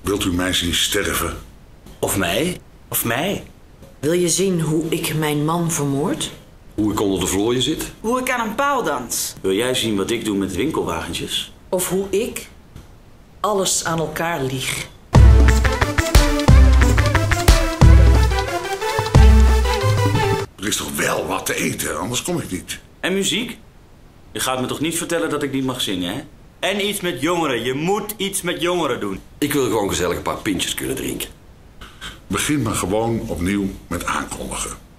Wilt u mij zien sterven? Of mij? Of mij? Wil je zien hoe ik mijn man vermoord? Hoe ik onder de vlooien zit? Hoe ik aan een paal dans. Wil jij zien wat ik doe met winkelwagentjes? Of hoe ik alles aan elkaar lieg? Er is toch wel wat te eten, anders kom ik niet. En muziek? Je gaat me toch niet vertellen dat ik niet mag zingen, hè? En iets met jongeren. Je moet iets met jongeren doen. Ik wil gewoon gezellig een paar pintjes kunnen drinken. Begin maar gewoon opnieuw met aankondigen.